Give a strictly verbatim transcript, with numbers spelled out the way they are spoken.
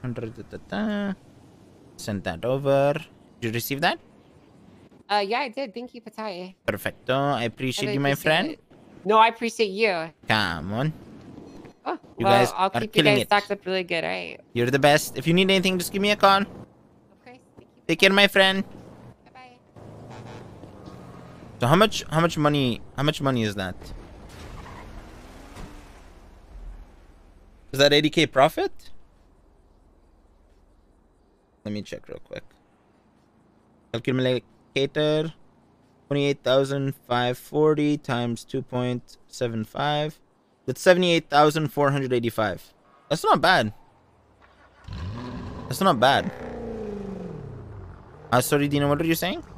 Send that over. Did you receive that? Uh, yeah, I did. Thank you, Patar. Perfecto. I appreciate really you, my appreciate friend. it. No, I appreciate you. Come on. Oh, You well, guys I'll are keep you killing guys it. stocked up really good, alright? You're the best. If you need anything, just give me a call. Okay, thank you. Take care, my friend. Bye-bye. So how much how much money how much money is that? Is that eighty K profit? Let me check real quick. Calculator. twenty-eight thousand five hundred forty times two point seven five. That's seventy-eight thousand four hundred eighty-five. That's not bad. That's not bad. Uh, sorry, Dina, what are you saying?